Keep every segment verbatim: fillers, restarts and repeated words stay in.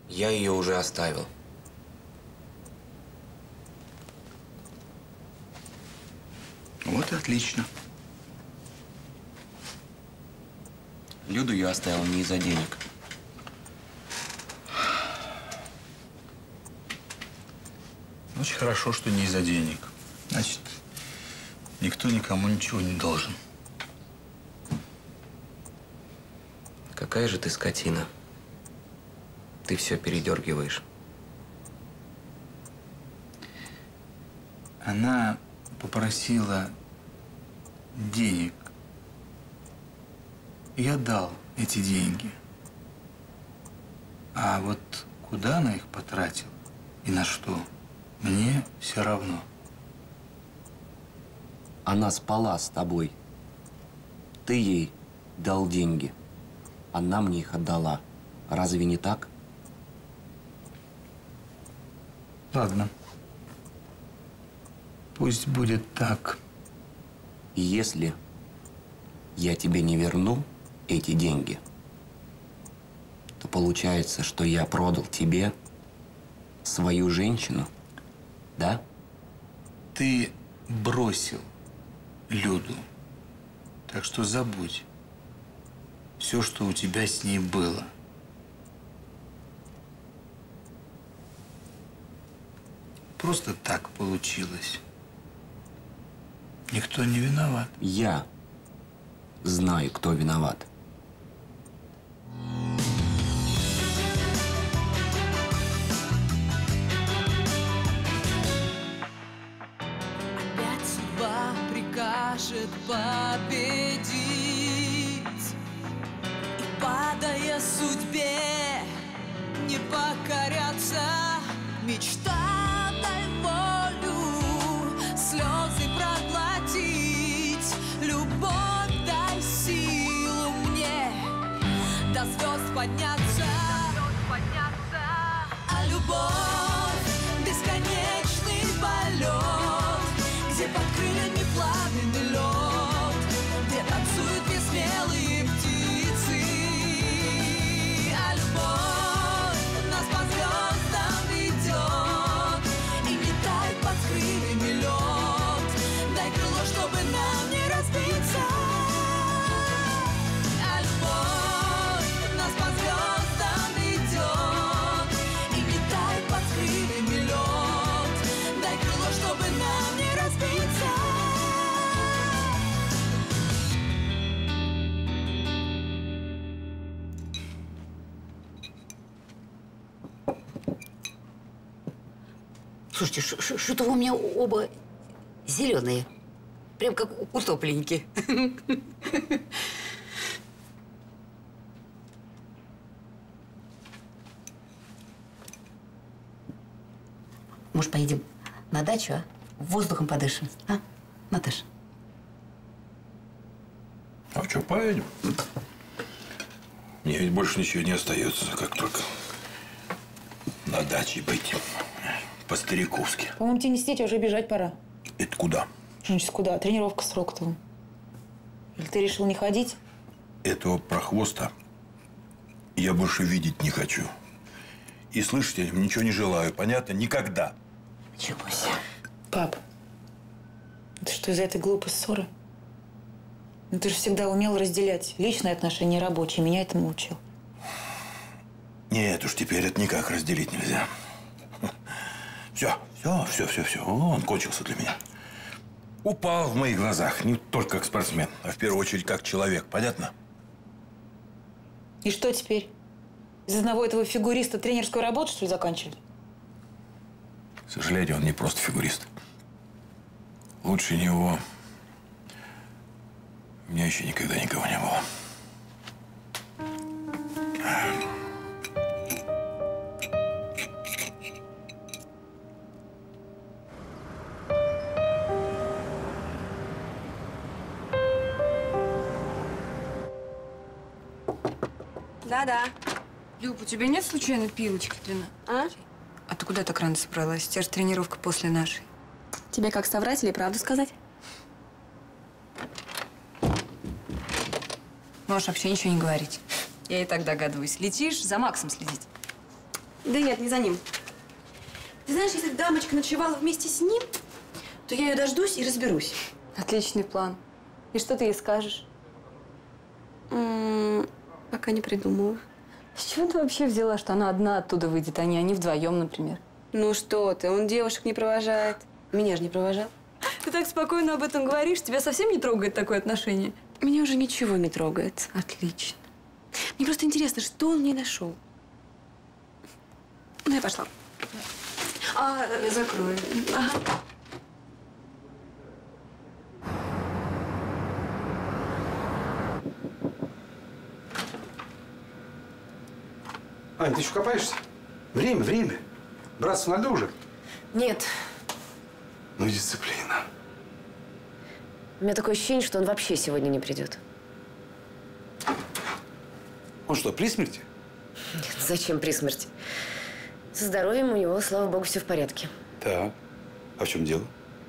Я ее уже оставил. Вот и отлично. Люду я оставил не из-за денег. Очень хорошо, что не из-за денег. Значит, никто никому ничего не должен. Какая же ты скотина. Ты все передергиваешь. Она попросила денег. Я дал эти деньги. А вот куда она их потратила и на что, мне все равно. Она спала с тобой. Ты ей дал деньги. Она мне их отдала. Разве не так? Ладно. Пусть будет так. И если я тебе не верну эти деньги, то получается, что я продал тебе свою женщину, да? Ты бросил Люду. Так что забудь все, что у тебя с ней было. Просто так получилось. Никто не виноват. Я знаю, кто виноват. Опять судьба прикажет победить, и, падая судьбе, не покоряться. Мечта, дай волю, слезы проглотить, любовь дай силу мне, до звезд подняться, а любовь бесконечный полет, где под крыльями пламенный лед, где танцуют две смелые птицы, а любовь нас по звездам ведет и летает под крыльями лед. Дай крыло, чтобы нам не разбиться, а любовь нас по звездам ведет и летает под крыльями лед. Дай крыло, чтобы нам не разбиться. Слушайте, что-то вы у меня оба зеленые. Прям как утопленники. Может, поедем на дачу, а? Воздухом подышим, а, Наташа? А в что, поедем? Мне ведь больше ничего не остается, как только на даче быть. По-стариковски. По-моему, тебе не сидеть, а уже бежать пора. Это куда? Значит, куда? Тренировка с Рокотовым. Или ты решил не ходить? Этого прохвоста я больше видеть не хочу. И слышать я ничего не желаю. Понятно? Никогда. Чего себе? Пап, это что, из-за этой глупой ссоры? Ну ты же всегда умел разделять личные отношения и рабочие. Меня этому учил. Нет уж, теперь это никак разделить нельзя. Все, все, все, все, все. Он кончился для меня. Упал в моих глазах не только как спортсмен, а в первую очередь как человек. Понятно? И что теперь? Из одного этого фигуриста тренерскую работу, что ли, заканчивать? К сожалению, он не просто фигурист. Лучше него у меня еще никогда никого не было. Да-да. Люб, у тебя нет случайно пилочки длина? А? А ты куда так рано собралась? У тебя же тренировка после нашей. Тебе как соврать или правду сказать? Можешь вообще ничего не говорить. Я и так догадываюсь. Летишь за Максом следить. Да нет, не за ним. Ты знаешь, если дамочка ночевала вместе с ним, то я ее дождусь и разберусь. Отличный план. И что ты ей скажешь? М-м, пока не придумала. С чего ты вообще взяла, что она одна оттуда выйдет, а не они вдвоем, например? Ну что ты, он девушек не провожает. Меня же не провожал. Ты так спокойно об этом говоришь, тебя совсем не трогает такое отношение? Меня уже ничего не трогает. Отлично. Мне просто интересно, что он в ней нашел. Ну, я пошла. А, Я закрою. ага. Ань, ты еще копаешься? Время, время. Братство на льду уже. Нет. Ну и дисциплина. У меня такое ощущение, что он вообще сегодня не придет. Он что, при смерти? Нет, зачем при смерти? Со здоровьем у него, слава богу, все в порядке. Так. А в чем дело?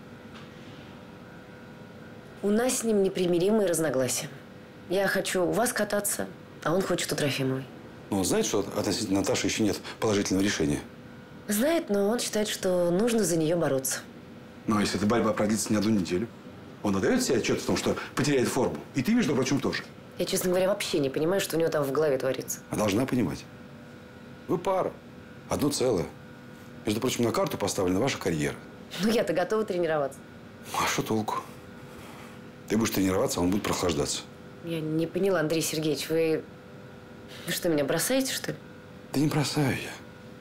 У нас с ним непримиримые разногласия. Я хочу у вас кататься, а он хочет у Трофимовой. Ну, он знает, что относительно Наташи еще нет положительного решения? Знает, но он считает, что нужно за нее бороться. Ну, а если эта борьба продлится не одну неделю? Он отдает себе отчет в том, что потеряет форму. И ты, между прочим, тоже. Я, честно говоря, вообще не понимаю, что у него там в голове творится. А должна понимать. Вы пара. Одно целое. Между прочим, на карту поставлена ваша карьера. Ну, я-то готова тренироваться. А что толку? Ты будешь тренироваться, а он будет прохлаждаться. Я не поняла, Андрей Сергеевич, вы... Вы что, меня бросаете, что ли? Да не бросаю я.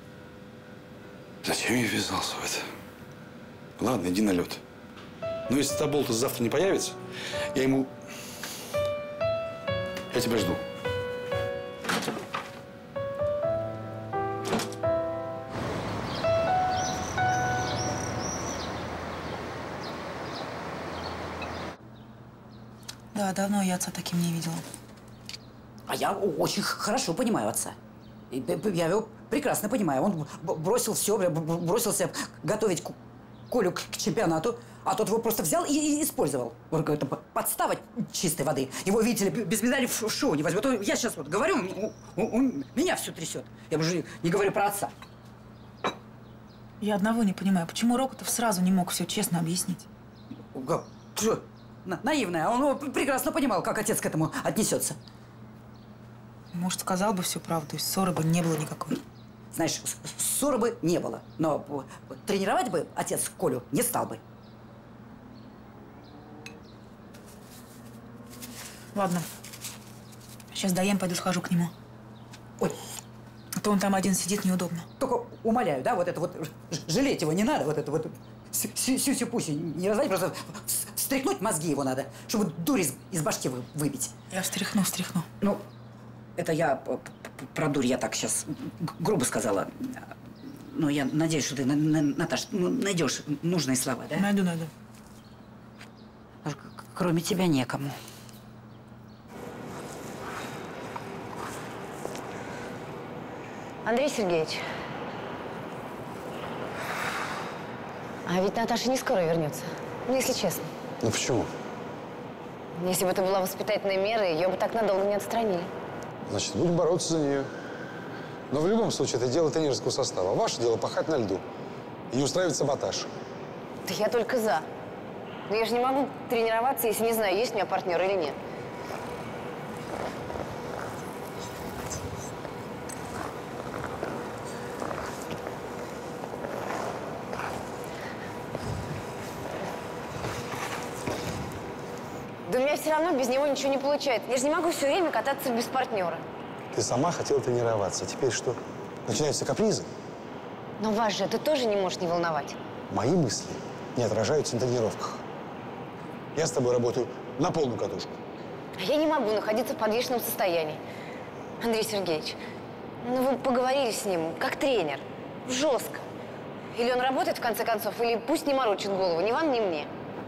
Зачем я ввязался в это? Ладно, иди на лед. Но если Таболтус завтра не появится, я ему... Я тебя жду. Да, давно я отца таким не видела. А я очень хорошо понимаю отца. И я его прекрасно понимаю. Он бросил все, бросился готовить Колю к чемпионату, а тот его просто взял и использовал. Это подстава чистой воды. Его, видите ли, без медали в шоу не возьмет. Я сейчас вот говорю, у, у, у меня все трясет. Я уже не говорю про отца. Я одного не понимаю, почему Рокотов сразу не мог все честно объяснить? Что? Наивная. Он прекрасно понимал, как отец к этому отнесется. Может, сказал бы всю правду, и ссоры бы не было никакой. Знаешь, ссоры бы не было, но тренировать бы отец Колю не стал бы. Ладно. Сейчас доем, пойду схожу к нему. Ой. А то он там один сидит, неудобно. Только умоляю, да, вот это вот, жалеть его не надо, вот это вот, сюси-пуси, не раздать, просто встряхнуть мозги его надо, чтобы дурь из, из башки вы, выбить. Я встряхну, встряхну. Ну, это я про дурь, я так сейчас грубо сказала. Но я надеюсь, что ты, Наташ, ну, найдешь нужные слова, да? Найду, найду. Кроме тебя некому. Андрей Сергеевич, а ведь Наташа не скоро вернется, ну, если честно. Ну почему? Если бы это была воспитательная мера, ее бы так надолго не отстранили. Значит, будем бороться за нее. Но в любом случае, это дело тренерского состава. Ваше дело пахать на льду и не устраивать саботаж. Да я только за. Но я же не могу тренироваться, если не знаю, есть у меня партнер или нет. Да у меня все равно без него ничего не получается. Я же не могу все время кататься без партнера. Ты сама хотела тренироваться. А теперь что? Начинаются капризы? Но вас же это тоже не может не волновать. Мои мысли не отражаются на тренировках. Я с тобой работаю на полную катушку. А я не могу находиться в подвешенном состоянии. Андрей Сергеевич, ну вы поговорили с ним как тренер. Жестко. Или он работает в конце концов, или пусть не морочит голову. Ни вам, ни мне.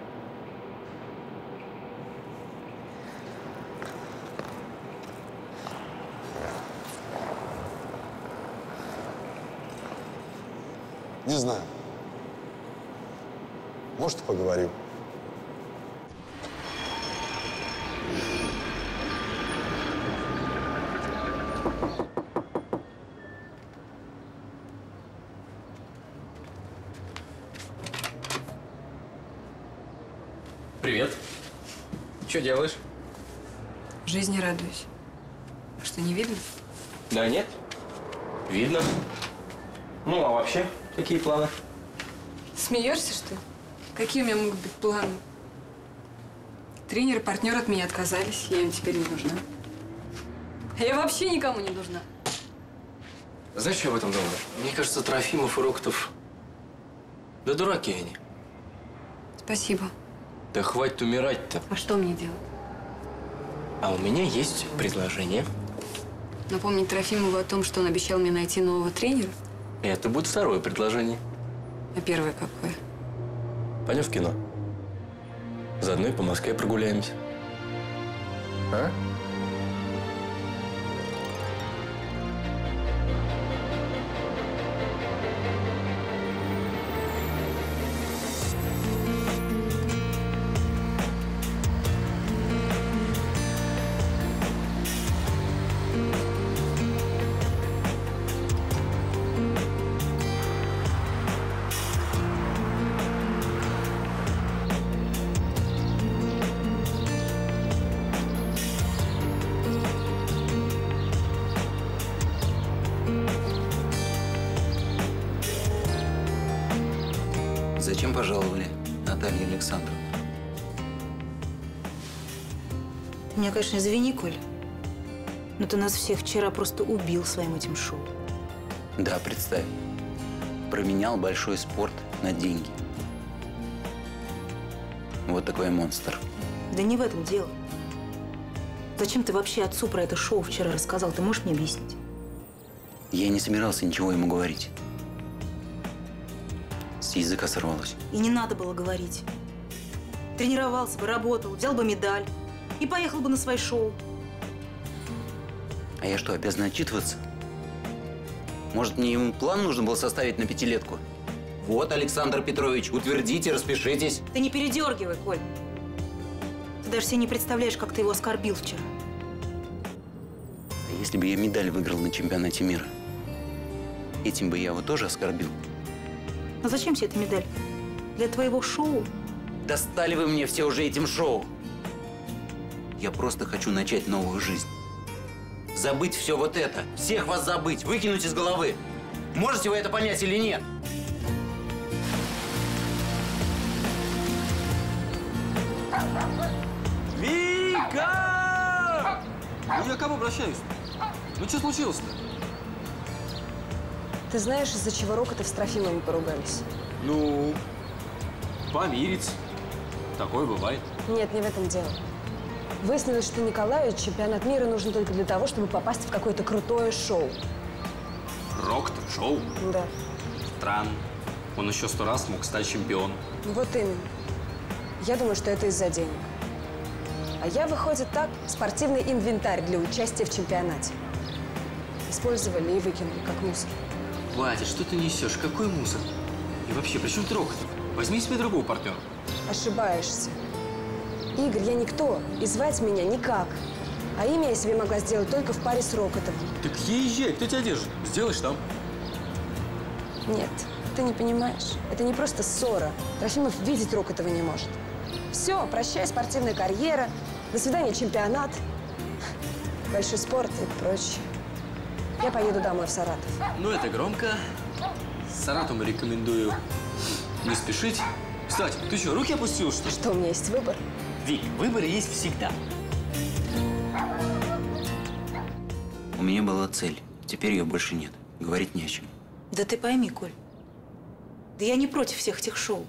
Не знаю. Может, и поговорю. привет. Что делаешь? Жизни радуюсь. А что, не видно? Да нет. Видно. Ну, а вообще, какие планы? Смеешься, что ли? Какие у меня могут быть планы? Тренер и партнер от меня отказались. Я им теперь не нужна. Я вообще никому не нужна. Знаешь, что я об этом думаю? Мне кажется, Трофимов и Рокотов… Да дураки они. Спасибо. Да хватит умирать-то. А что мне делать? А у меня есть предложение. Напомнить Трофимову о том, что он обещал мне найти нового тренера? Это будет второе предложение. А первое какое? Пойдем в кино. Заодно и по Москве прогуляемся. А? Зачем пожаловали, Наталья Александровна? Меня, конечно, извини, Коль, но ты нас всех вчера просто убил своим этим шоу. Да, представь. Променял большой спорт на деньги. Вот такой монстр. Да не в этом дело. Зачем ты вообще отцу про это шоу вчера рассказал? Ты можешь мне объяснить? Я не собирался ничего ему говорить. С языка сорвалось. И не надо было говорить. Тренировался бы, работал, взял бы медаль и поехал бы на свое шоу. А я что, обязан отчитываться? Может, мне ему план нужно было составить на пятилетку? Вот, Александр Петрович, утвердите, распишитесь. Ты не передергивай, Коль. Ты даже себе не представляешь, как ты его оскорбил вчера. А если бы я медаль выиграл на чемпионате мира, этим бы я его тоже оскорбил? А зачем тебе эта медаль? Для твоего шоу? Достали вы мне все уже этим шоу. Я просто хочу начать новую жизнь. Забыть все вот это. Всех вас забыть, выкинуть из головы. Можете вы это понять или нет? Вика! Ну я к кому обращаюсь? Ну что случилось-то? Ты знаешь, из-за чего Рокотов с Трофимовым поругались? Ну, помириться. Такое бывает. Нет, не в этом дело. Выяснилось, что Николаю чемпионат мира нужен только для того, чтобы попасть в какое-то крутое шоу. Рокотов шоу? Да. Странно. Он еще сто раз мог стать чемпионом. Вот именно. Я думаю, что это из-за денег. А я, выходит, так, спортивный инвентарь для участия в чемпионате. Использовали и выкинули, как мусор. Хватит, что ты несешь? Какой мусор? И вообще, при чем ты Рокотов? Возьми себе другого партнера. Ошибаешься. Игорь, я никто, и звать меня никак. А имя я себе могла сделать только в паре с Рокотовым. Так езжай, кто тебя держит? Сделаешь там. Нет, ты не понимаешь. Это не просто ссора. Трофимов видеть Рокотова не может. Все, прощай, спортивная карьера, до свидания, чемпионат, большой спорт и прочее. Я поеду домой в Саратов. Ну, это громко. С Саратовым рекомендую не спешить. Кстати, ты что, руки опустил, что ли? Что, у меня есть выбор? Вик, выбор есть всегда. У меня была цель. Теперь ее больше нет. Говорить не о чем. Да ты пойми, Коль. Да я не против всех этих шоу.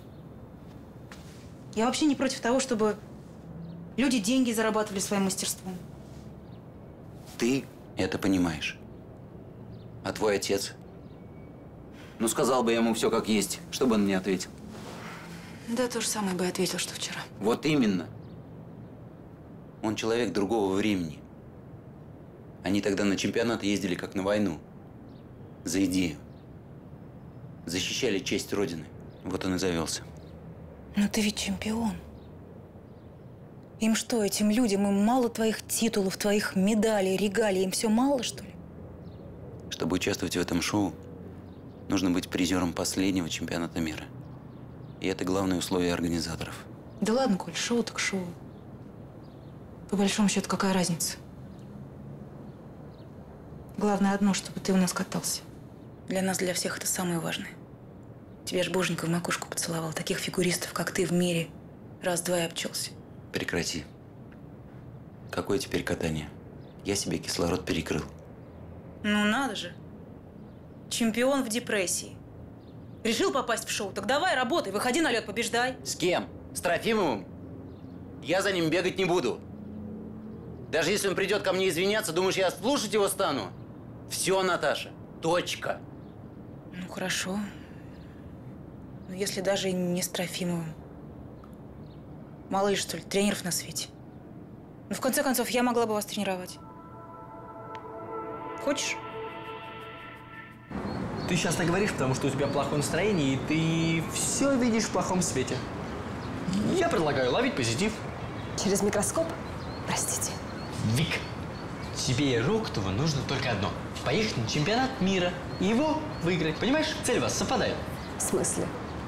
Я вообще не против того, чтобы люди деньги зарабатывали своим мастерством. Ты это понимаешь. А твой отец? Ну, сказал бы я ему все как есть, что бы он мне ответил? Да, то же самое бы ответил, что вчера. Вот именно. Он человек другого времени. Они тогда на чемпионат ездили как на войну. За идею. Защищали честь Родины. Вот он и завелся. Но ты ведь чемпион. Им что, этим людям, им мало твоих титулов, твоих медалей, регалий? Им все мало, что ли? Чтобы участвовать в этом шоу, нужно быть призером последнего чемпионата мира. И это главное условие организаторов. Да ладно, Коль, шоу так шоу. По большому счету, какая разница? Главное одно, чтобы ты у нас катался. Для нас, для всех это самое важное. Тебе ж Боженька в макушку поцеловал. Таких фигуристов, как ты, в мире раз-два и обчелся. Прекрати. Какое теперь катание? Я себе кислород перекрыл. Ну надо же. Чемпион в депрессии. Решил попасть в шоу? Так давай, работай, выходи на лед, побеждай. С кем? С Трофимовым? Я за ним бегать не буду. Даже если он придет ко мне извиняться, думаешь, я слушать его стану? Все, Наташа. Точка. Ну, хорошо. Но если даже и не с Трофимовым. Мало ли, что ли, тренеров на свете. Ну, в конце концов, я могла бы вас тренировать. Хочешь? Ты сейчас так говоришь, потому что у тебя плохое настроение, и ты все видишь в плохом свете. Я предлагаю ловить позитив. Через микроскоп? Простите. Вик, тебе и Рокотову нужно только одно. Поехать на чемпионат мира и его выиграть. Понимаешь, цель у вас совпадает. В смысле?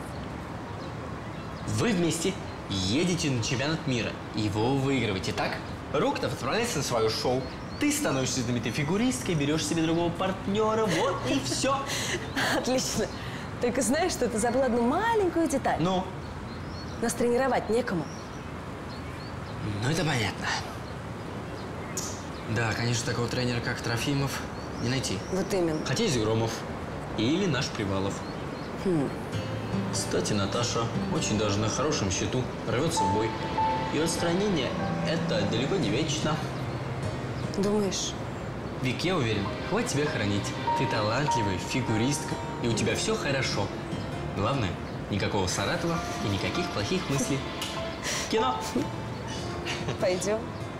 Вы вместе едете на чемпионат мира и его выигрываете. Так, Рокотов отправляется на свое шоу. Ты становишься знаменитой фигуристкой, берешь себе другого партнера, вот и все. Отлично. Только знаешь, что ты забыл одну маленькую деталь. Ну? Нас тренировать некому. Ну, это понятно. Да, конечно, такого тренера, как Трофимов, не найти. Вот именно. Хотя есть Громов. Или наш Привалов. Хм. Кстати, Наташа очень даже на хорошем счету рвется в бой. И отстранение – это далеко не вечно. Думаешь? Вик, я уверен, хватит тебя хранить. Ты талантливая фигуристка, и у тебя все хорошо. Главное, никакого Саратова и никаких плохих мыслей. Кино! Пойдем.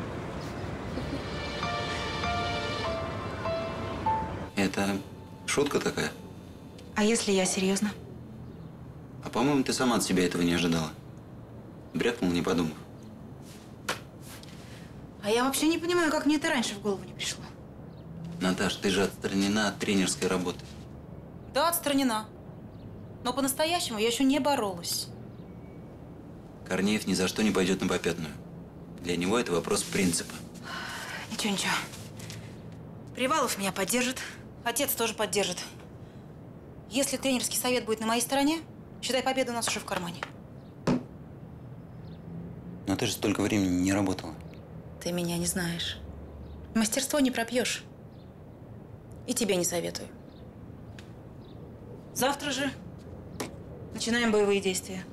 Это шутка такая? А если я серьезно? А по-моему, ты сама от себя этого не ожидала. Брякнул, не подумав. А я вообще не понимаю, как мне это раньше в голову не пришло. Наташ, ты же отстранена от тренерской работы. Да, отстранена. Но по-настоящему я еще не боролась. Корнеев ни за что не пойдет на попятную. Для него это вопрос принципа. Ничего, ничего. Привалов меня поддержит. Отец тоже поддержит. Если тренерский совет будет на моей стороне, считай, победа у нас уже в кармане. Но ты же столько времени не работала. Ты меня не знаешь. Мастерство не пропьешь. И тебе не советую. Завтра же начинаем боевые действия.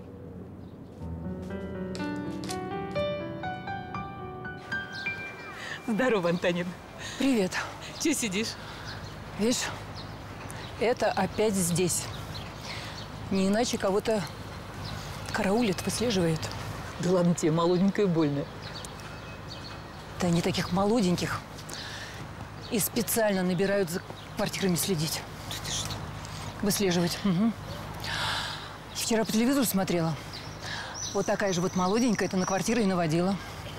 Здорово, Антонин. Привет. Че сидишь? Видишь, это опять здесь. Не иначе кого-то караулит, выслеживает. Да ладно тебе, молоденькая и больная. Да они таких молоденьких и специально набирают за квартирами следить. Ты что? Выслеживать. Угу. Вчера по телевизору смотрела. Вот такая же вот молоденькая это на квартиры и наводила.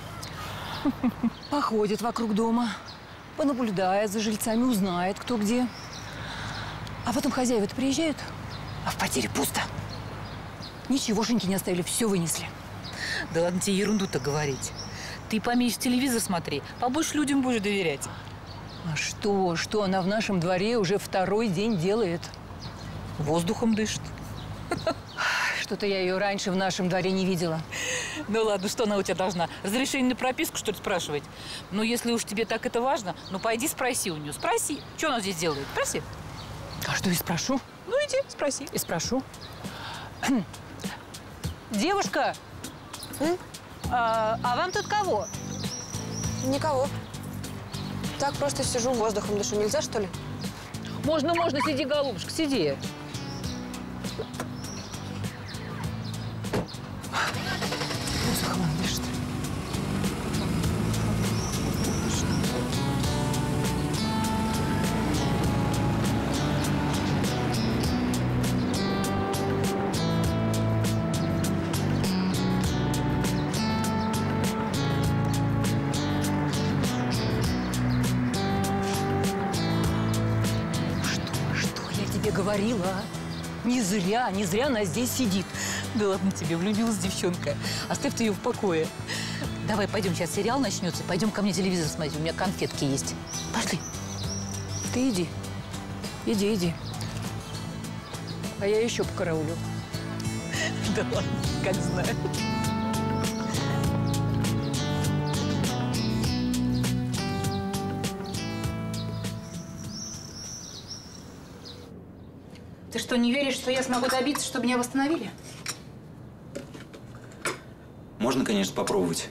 Походит вокруг дома, понаблюдает за жильцами, узнает, кто где. А потом хозяева-то приезжают, а в квартире пусто. Ничегошеньки не оставили, все вынесли. Да ладно тебе ерунду-то говорить. Ты поменьше телевизор смотри, побольше людям будешь доверять. А что, что она в нашем дворе уже второй день делает? Воздухом дышит. Что-то я ее раньше в нашем дворе не видела. Ну ладно, что она у тебя должна? Разрешение на прописку, что ли, спрашивать? Ну, если уж тебе так это важно, ну, пойди спроси у нее. Спроси, что она здесь делает. Спроси. А что и спрошу? Ну, иди, спроси. И спрошу. Девушка, а, а вам тут кого? Никого. Так просто сижу, воздухом дышу. Нельзя, что ли? Можно, можно, сиди, голубушка, сиди. Воздухом он дышит. Что, что я тебе говорила? Не зря, не зря она здесь сидит. Да ладно тебе, влюбилась девчонка. Оставь ты ее в покое. Давай, пойдем, сейчас сериал начнется. Пойдем ко мне телевизор смотреть, у меня конфетки есть. Пошли. Ты иди. Иди, иди. А я еще покараулю. Да ладно, как знаю. Ты что, не веришь, что я смогу добиться, чтобы меня восстановили? Можно, конечно, попробовать.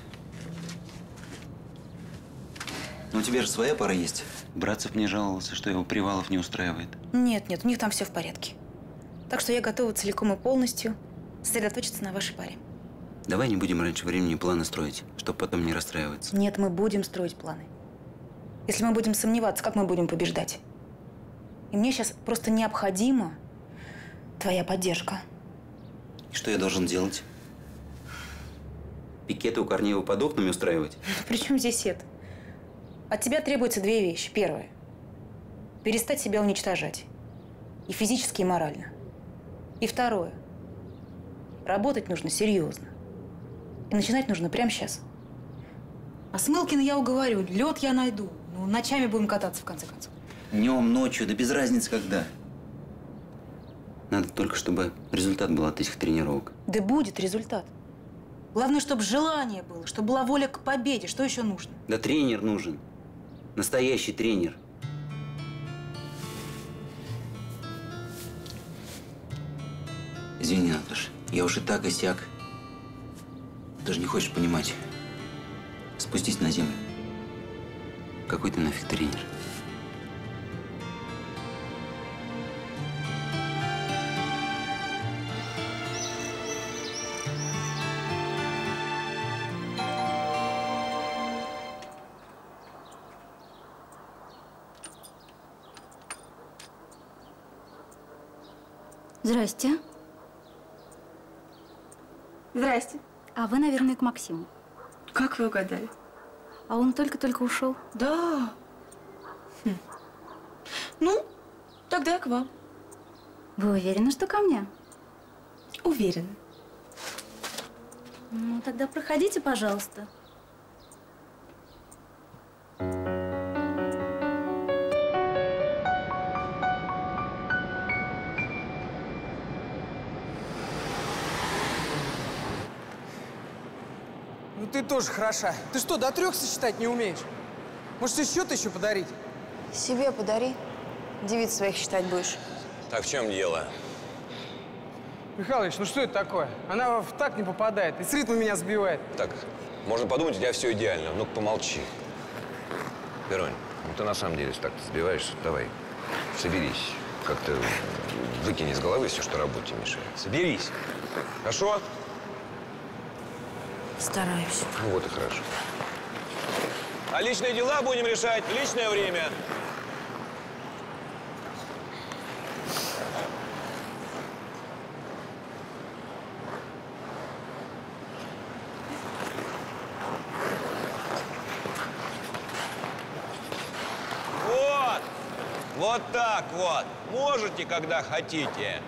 Но у тебя же своя пара есть. Братцев мне жаловался, что его Привалов не устраивает. Нет, нет, у них там все в порядке. Так что я готова целиком и полностью сосредоточиться на вашей паре. Давай не будем раньше времени планы строить, чтобы потом не расстраиваться. Нет, мы будем строить планы. Если мы будем сомневаться, как мы будем побеждать? И мне сейчас просто необходима твоя поддержка. И что я должен делать? Пикеты у Корнеева под окнами устраивать? При чем здесь это? От тебя требуется две вещи. Первое – перестать себя уничтожать. И физически, и морально. И второе – работать нужно серьезно. И начинать нужно прямо сейчас. А Смылкина я уговорю, лед я найду. Ну, ночами будем кататься, в конце концов. Днем, ночью, да без разницы когда. Надо только, чтобы результат был от этих тренировок. Да будет результат. Главное, чтобы желание было, чтобы была воля к победе. Что еще нужно? Да тренер нужен. Настоящий тренер. Извини, Наташ, я уж и так, и сяк. Даже не хочешь понимать. Спустись на землю. Какой ты нафиг тренер? Здрасте. Здрасте. А вы, наверное, к Максиму. Как вы угадали? А он только-только ушел. Да. Хм. Ну, тогда я к вам. Вы уверены, что ко мне? Уверена. Ну, тогда проходите, пожалуйста. Ну ты тоже хороша. Ты что, до трех сосчитать не умеешь? Может, и счет еще подарить? Себе подари. Девиц своих считать будешь. Так в чем дело? Михалыч, ну что это такое? Она в так не попадает и с ритма меня сбивает. Так, можно подумать, у тебя все идеально. Ну-ка, помолчи. Веронь, ну ты на самом деле так сбиваешься. Давай, соберись. Как-то выкини из головы все, что работе мешает. Соберись. Хорошо? Стараюсь. Ну вот и хорошо. А личные дела будем решать в личное время. Вот! Вот так вот. Можете, когда хотите.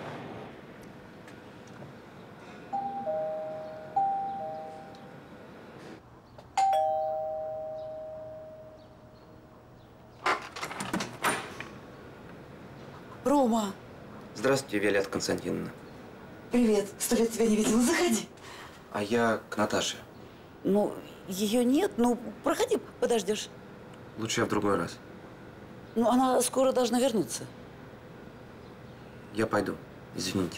Рома! Здравствуйте, Виолетта Константиновна. Привет. Сто лет тебя не видела. Заходи. А я к Наташе. Ну, ее нет. Ну, проходи, подождешь. Лучше я в другой раз. Ну, она скоро должна вернуться. Я пойду. Извините.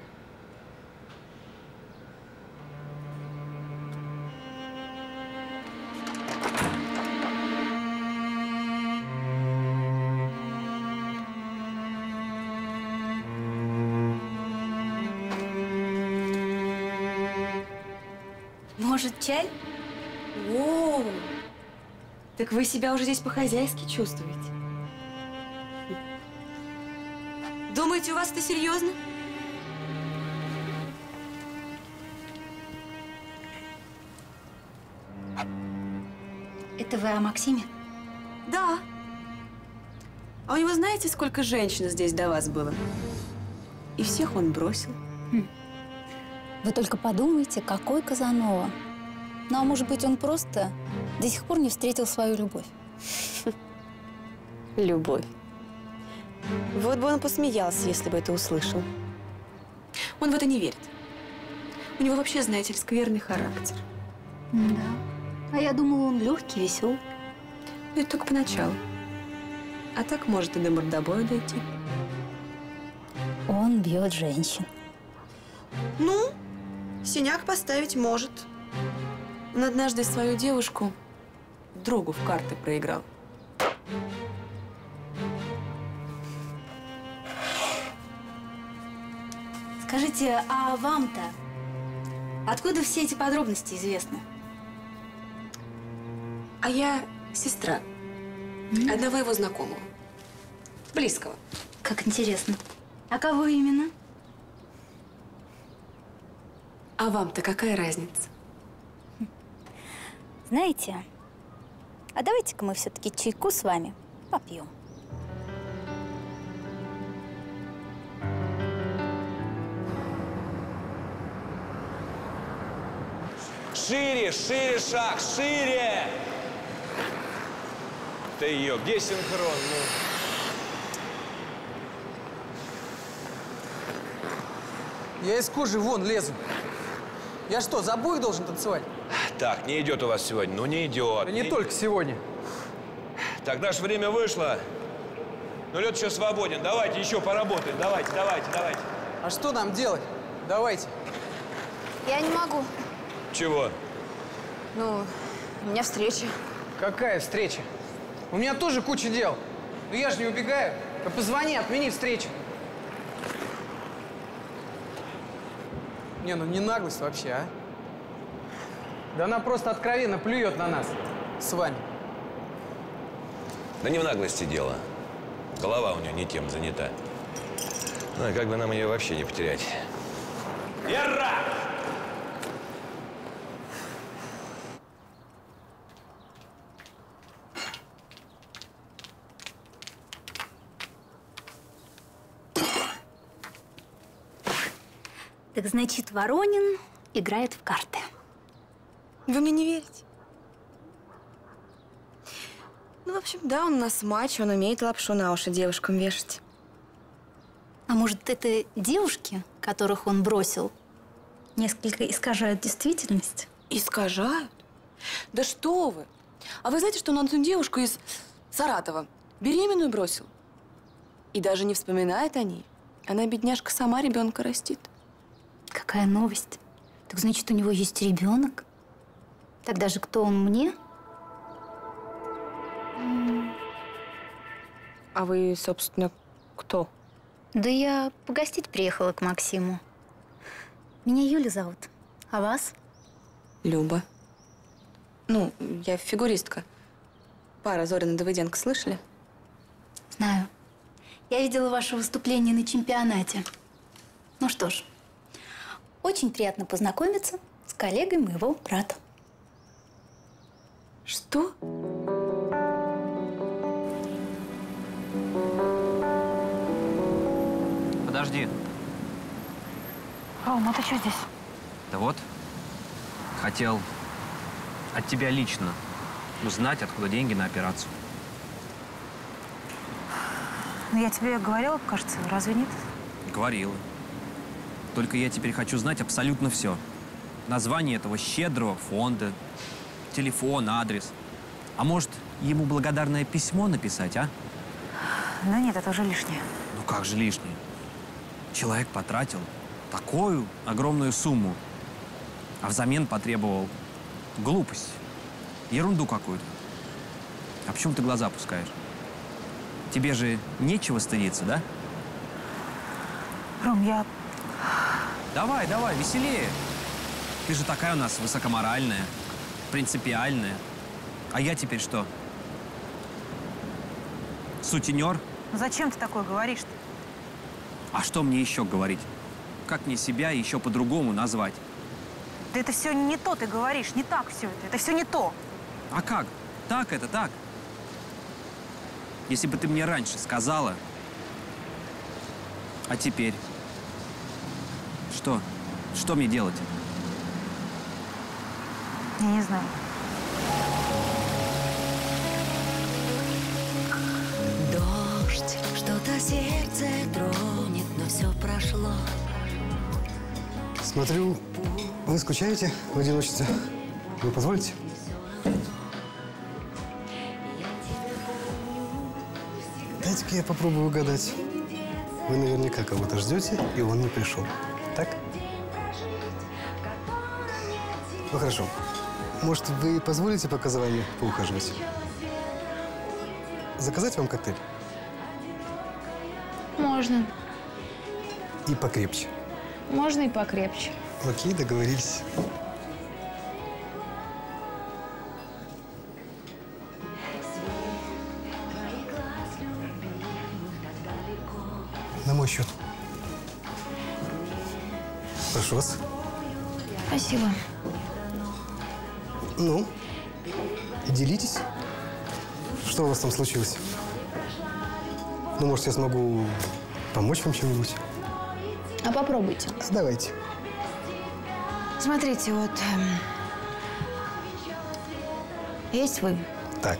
Может, чай? О, так вы себя уже здесь по-хозяйски чувствуете. Думаете, у вас это серьезно? Это вы о Максиме? Да. А у него знаете, сколько женщин здесь до вас было? И всех он бросил. Хм. Вы только подумайте, какой Казанова. Ну, а может быть, он просто до сих пор не встретил свою любовь. Любовь. Вот бы он посмеялся, если бы это услышал. Он в это не верит. У него вообще, знаете ли, скверный характер. Да. А я думала, он легкий, веселый. Ну, это только поначалу. А так может и до мордобоя дойти. Он бьет женщин. Ну, синяк поставить может. Он однажды свою девушку другу в карты проиграл. Скажите, а вам-то откуда все эти подробности известны? А я сестра одного его знакомого. Близкого. Как интересно. А кого именно? А вам-то какая разница? Знаете, а давайте-ка мы все-таки чайку с вами попьем. Шире, шире шаг, шире! Ты ее, где синхрон? Ну. Я из кожи вон лезу. Я что, за обоих должен танцевать? Так, не идет у вас сегодня. Ну, не идет. Да не, не только сегодня. Так, наше время вышло. Ну, лед еще свободен. Давайте еще поработаем. Давайте, давайте, давайте. А что нам делать? Давайте. Я не могу. Чего? Ну, у меня встреча. Какая встреча? У меня тоже куча дел. Но я же не убегаю. Да позвони, отмени встречу. Не, ну не наглость вообще, а? Да она просто откровенно плюет на нас с вами. Да не в наглости дело. Голова у нее не тем занята. Ну, и как бы нам ее вообще не потерять. Вера! Так значит, Воронин играет в карты. Вы мне не верите? Ну, в общем, да, он у нас матч, он умеет лапшу на уши девушкам вешать. А может, это девушки, которых он бросил, несколько искажают действительность? Искажают? Да что вы! А вы знаете, что он одну девушку из Саратова беременную бросил? И даже не вспоминает о ней. Она, бедняжка, сама ребенка растит. Какая новость. Так значит, у него есть ребенок? Тогда же кто он мне? А вы, собственно, кто? Да я погостить приехала к Максиму. Меня Юля зовут. А вас? Люба. Ну, я фигуристка. Пара Зорина Давыденко, слышали? Знаю. Я видела ваше выступление на чемпионате. Ну что ж, очень приятно познакомиться с коллегой моего брата. Что? Подожди. Ром, а ты что здесь? Да вот, хотел от тебя лично узнать, откуда деньги на операцию. Ну, я тебе говорила, кажется, разве нет? Говорила. Только я теперь хочу знать абсолютно все. Название этого щедрого фонда, телефон, адрес. А может, ему благодарное письмо написать, а? Ну нет, это уже лишнее. Ну как же лишнее? Человек потратил такую огромную сумму, а взамен потребовал глупость, ерунду какую-то. А почему ты глаза опускаешь? Тебе же нечего стыдиться, да? Ром, я… Давай, давай, веселее. Ты же такая у нас высокоморальная, принципиальная. А я теперь что? Сутенер? Ну зачем ты такое говоришь-то? А что мне еще говорить? Как мне себя еще по-другому назвать? Да это все не то ты говоришь, не так все это. Это все не то. А как? Так это так. Если бы ты мне раньше сказала. А теперь? Что? Что мне делать? Я не знаю. Дождь, что-то сердце тронет, но все прошло. Смотрю, вы скучаете в одиночестве. Вы позволите? Дайте-ка я попробую угадать. Вы наверняка кого-то ждете, и он не пришел. Так? Ну, хорошо. Может, вы позволите пока за вами поухаживать? Заказать вам коктейль? Можно. И покрепче. Можно и покрепче. Окей, договорились. На мой счет. Прошу вас. Спасибо. Ну, делитесь. Что у вас там случилось? Ну, может, я смогу помочь вам чем-нибудь? А попробуйте. Давайте. Смотрите, вот эм, есть вы, Так.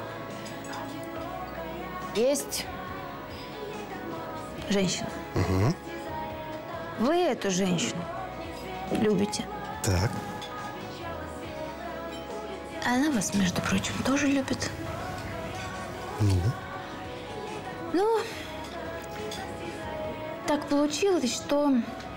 есть женщина. Угу. Вы эту женщину любите. Так. Она вас, между прочим, тоже любит. Ну? Ну, так получилось, что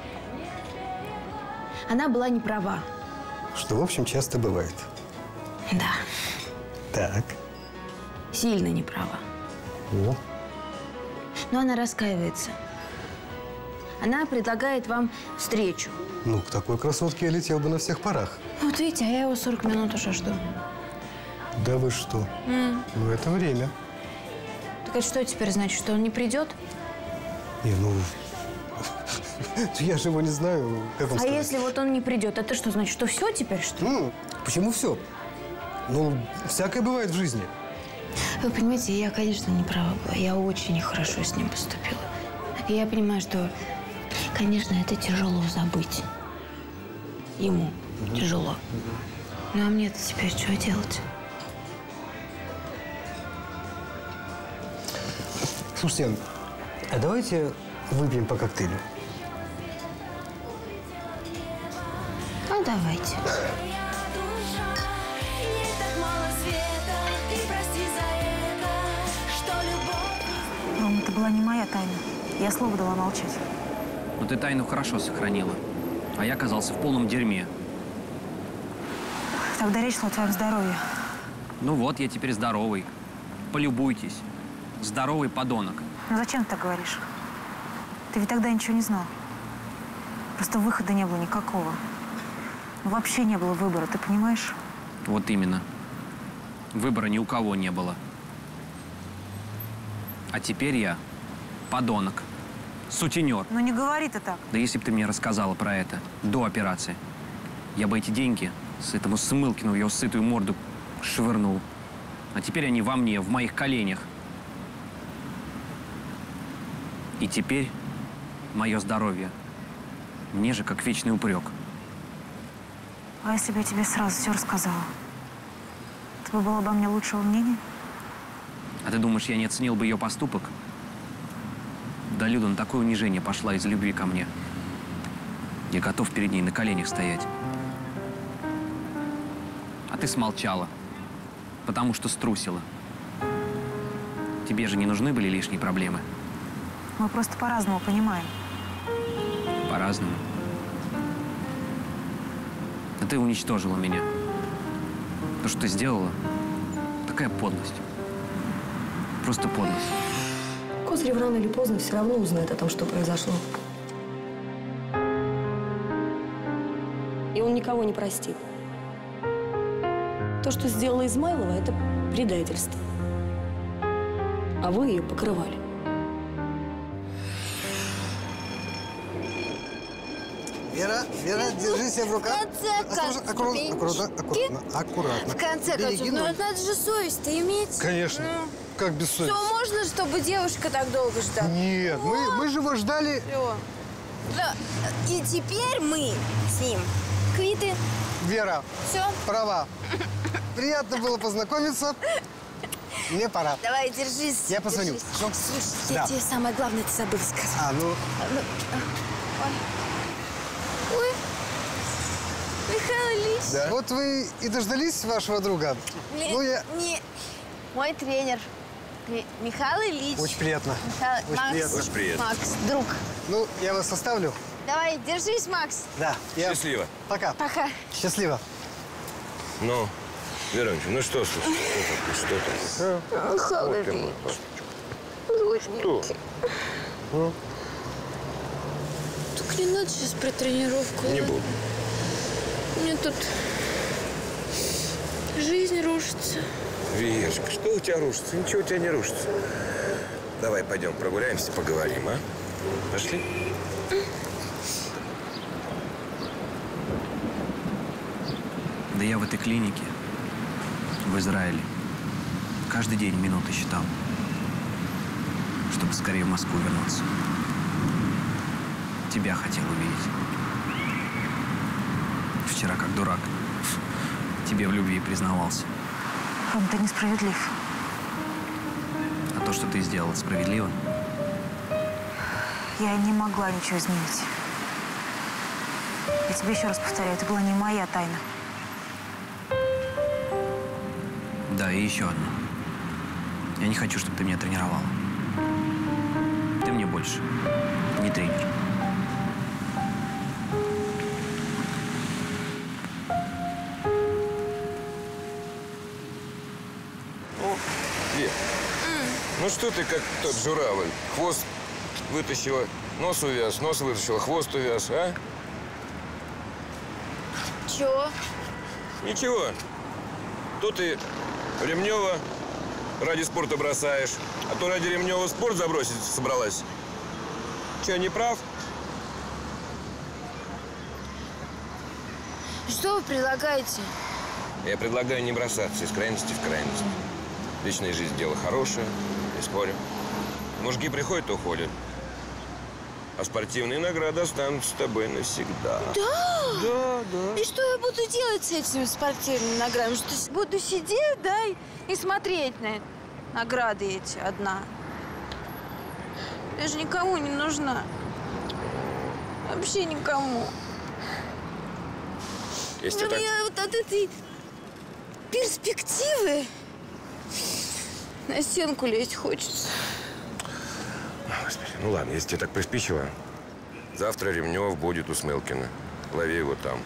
она была не права. Что, в общем, часто бывает. Да, Так. сильно не права. О. Но она раскаивается. Она предлагает вам встречу. Ну, к такой красотке я летел бы на всех парах. Вот видите, а я его сорок минут уже жду. Да вы что? М. Ну, это время. Так это что теперь значит, что он не придет? Не, ну... Я же его не знаю, как вам А сказать. если вот он не придет, это что значит, что все теперь, что ли? Ну, почему все? Ну, всякое бывает в жизни. Вы понимаете, я, конечно, не права была. Я очень нехорошо с ним поступила. И я понимаю, что, конечно, это тяжело забыть. Ему тяжело. Ну, а мне-то теперь что делать? Слушайте, а давайте выпьем по коктейлю. Ну, давайте. Ром, это была не моя тайна. Я слово дала молчать. Но ты тайну хорошо сохранила. А я оказался в полном дерьме. Тогда речь шла о твоем здоровье. Ну вот, я теперь здоровый. Полюбуйтесь. Здоровый подонок. Ну зачем ты так говоришь? Ты ведь тогда ничего не знал. Просто выхода не было никакого. Ну, вообще не было выбора, ты понимаешь? Вот именно. Выбора ни у кого не было. А теперь я подонок. Сутенер. Ну не говори ты так. Да если бы ты мне рассказала про это до операции, я бы эти деньги с этому Смылкину в его сытую морду швырнул. А теперь они во мне, в моих коленях. И теперь мое здоровье мне же как вечный упрек. А если бы я тебе сразу все рассказала? Ты бы был обо мне лучшего мнения? А ты думаешь, я не оценил бы ее поступок? Да Люда на такое унижение пошла из любви ко мне. Я готов перед ней на коленях стоять. А ты смолчала, потому что струсила. Тебе же не нужны были лишние проблемы. Мы просто по-разному понимаем. По-разному. А ты уничтожила меня. То, что ты сделала, такая подлость. Просто подлость. Козырев рано или поздно все равно узнает о том, что произошло. И он никого не простит. То, что сделала Измайлова, это предательство. А вы ее покрывали. Вера, Вера, держи себя в руках. В конце Осторожно, аккуратно, аккуратно, аккуратно, аккуратно. В конце Береги концов, ну ноги. это надо же совесть-то иметь. Конечно. Как без совести? Все можно, чтобы девушка так долго ждала? Нет, мы, мы же его ждали. Все. Да. И теперь мы с ним квиты. Вера. Все? Права. Приятно было познакомиться. Мне пора. Давай, держись. Я позвоню. Держись. Слушай, Да. я тебе самое главное это забыла сказать. А, ну... Ну, Ой. Ой. Михаил Ильич. Да. Вот вы и дождались вашего друга. Не, Ну, я... не. Мой тренер. Ми- Михаил Ильич. Очень приятно. Михаил... Очень Макс. приятно. Очень приятно. Макс, друг. Ну, я вас оставлю. Давай, держись, Макс. Да. Я... Счастливо. Пока. Пока. Счастливо. Ну, Вероничка, ну что, слушай, что такое? Что такое? Михаил Вот ты Ильич. мой. Что? Ну? Так не надо сейчас про тренировку. Не да? буду. У меня тут жизнь рушится. Верочка, что у тебя рушится? Ничего у тебя не рушится. Давай пойдем прогуляемся, поговорим, а? Пошли? Да я в этой клинике, в Израиле, каждый день минуты считал, чтобы скорее в Москву вернуться. Тебя хотел увидеть. Вчера, как дурак, тебе в любви признавался. Ром, ты несправедлив. А то, что ты сделал, справедливо? Я не могла ничего изменить. Я тебе еще раз повторяю, это была не моя тайна. Да, и еще одно. Я не хочу, чтобы ты меня тренировала. Ты мне больше не тренер. Вер, ну что ты как тот журавль? Хвост вытащила, нос увяз, нос вытащила, хвост увяз, а? Чего? Ничего. Тут и Ремнева ради спорта бросаешь, а то ради Ремнева спорт забросить собралась. Че, не прав? Что вы предлагаете? Я предлагаю не бросаться из крайности в крайность. Личная жизнь – дело хорошее, не спорю. Мужики приходят, уходят. А спортивные награды останутся с тобой навсегда. Да? Да, да. И что я буду делать с этими спортивными наградами? Что буду сидеть, да, и, и смотреть на награды эти одна? Я же никому не нужна. Вообще никому. Если Но так... мне вот от этой перспективы на стенку лезть хочется. Господи, ну ладно, если тебе так приспичило, завтра Ремнев будет у Смелкина. Лови его там.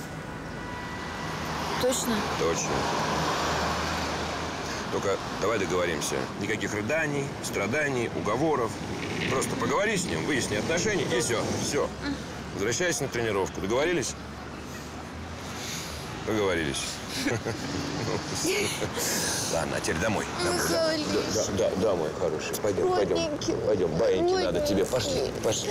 Точно? Точно. Только давай договоримся. Никаких рыданий, страданий, уговоров. Просто поговори с ним, выясни отношения, и все. Все. Возвращайся на тренировку. Договорились? Договорились. Ладно, а теперь домой. Домой, да, да, да, домой, хороший. Пойдем, пойдем. Пойдем, баиньки надо тебе. Пошли, пошли.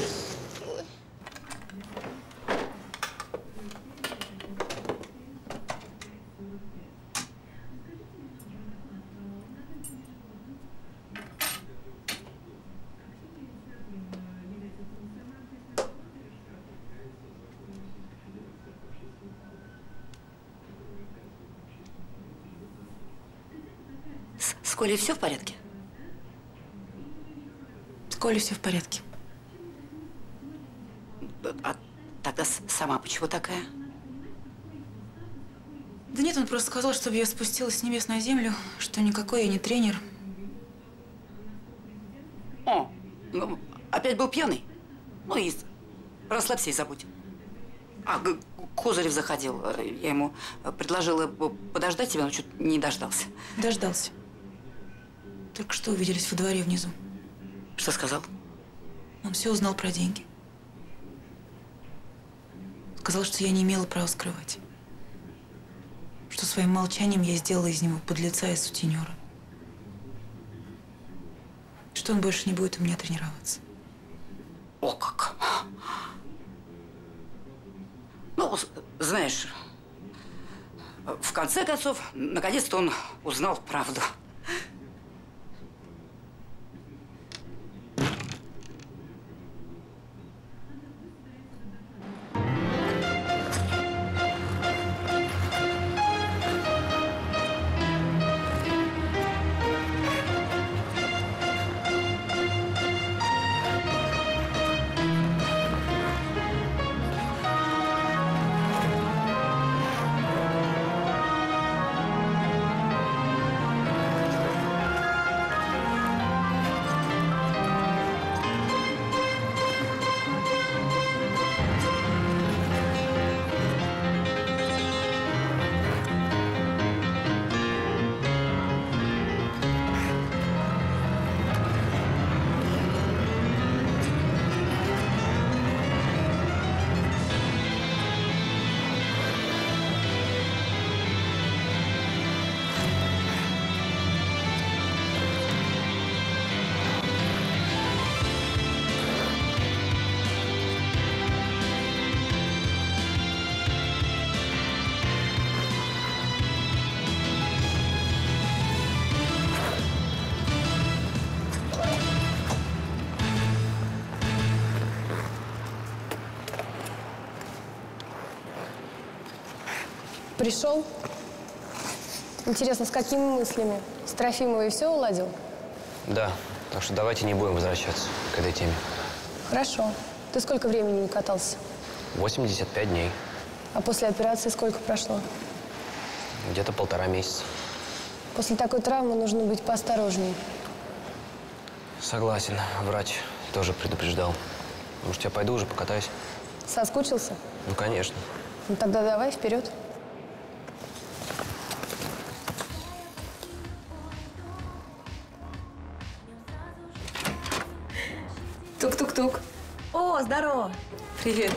С Колей все в порядке? С Колей все в порядке. А тогда с- сама почему такая? Да нет, он просто сказал, чтобы я спустилась с небес на землю, что никакой я не тренер. О, ну, опять был пьяный? Ну и расслабься и забудь. А, Г- Козырев заходил. Я ему предложила подождать тебя, но чуть не дождался. Дождался. Только что увиделись во дворе внизу. Что сказал? Он все узнал про деньги. Сказал, что я не имела права скрывать. Что своим молчанием я сделала из него подлеца и сутенера. Что он больше не будет у меня тренироваться. О, как! Ну, з- знаешь, в конце концов, наконец-то он узнал правду. Пришел? Интересно, с какими мыслями? С Трофимовой все уладил? Да, так что давайте не будем возвращаться к этой теме. Хорошо. Ты сколько времени не катался? восемьдесят пять дней. А после операции сколько прошло? Где-то полтора месяца. После такой травмы нужно быть поосторожнее. Согласен. Врач тоже предупреждал. Может, я пойду уже покатаюсь? Соскучился? Ну, конечно. Ну тогда давай вперед. Тук-тук-тук. О, здорово. Привет.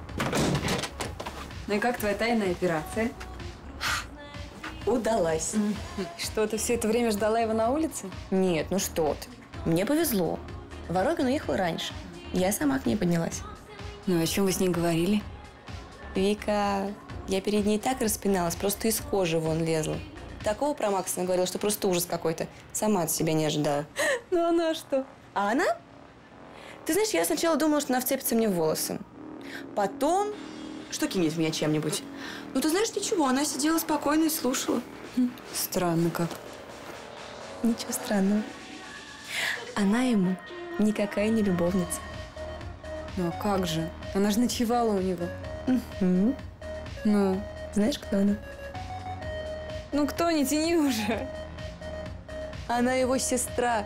Ну и как твоя тайная операция? Удалась. Что, ты все это время ждала его на улице? Нет, ну что ты. Мне повезло. Воробин уехал раньше. Я сама к ней поднялась. Ну, о чем вы с ней говорили? Вика, я перед ней так распиналась, просто из кожи вон лезла. Такого про Макса наговорила, что просто ужас какой-то. Сама от себя не ожидала. Ну, она что? А она? Ты знаешь, я сначала думала, что она вцепится мне в волосы. Потом, что кинет в меня чем-нибудь. Ну, ты знаешь, ничего, она сидела спокойно и слушала. Странно как. Ничего странного. Она ему никакая не любовница. Ну, а как же? Она же ночевала у него. Угу. Ну? Знаешь, кто она? Ну, кто? Не тяни уже. Она его сестра.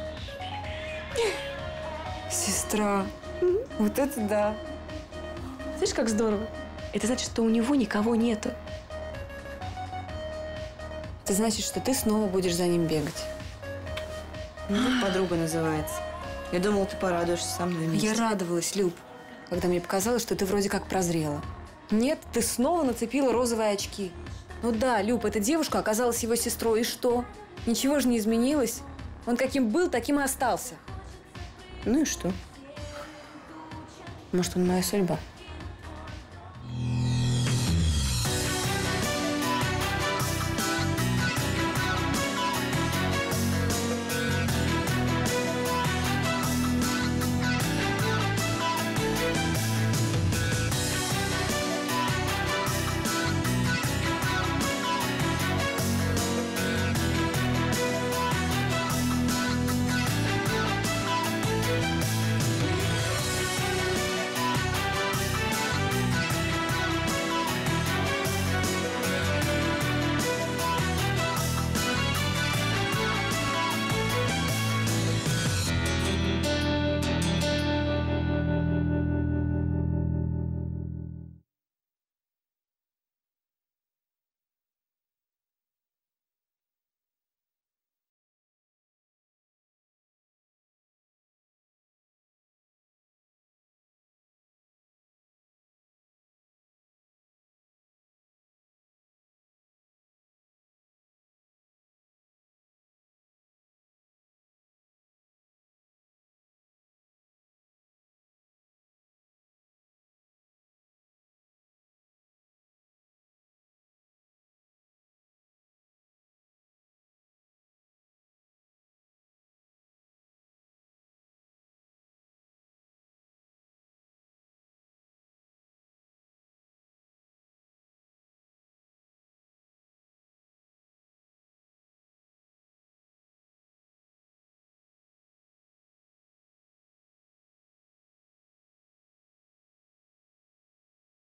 Сестра. Вот это да. Знаешь, как здорово? Это значит, что у него никого нету. Это значит, что ты снова будешь за ним бегать. Ну, подруга называется. Я думала, ты порадуешься со мной вместе. Я радовалась, Люб, когда мне показалось, что ты вроде как прозрела. Нет, ты снова нацепила розовые очки. Ну да, Люб, эта девушка оказалась его сестрой. И что? Ничего же не изменилось. Он каким был, таким и остался. Ну и что? Может, он моя судьба?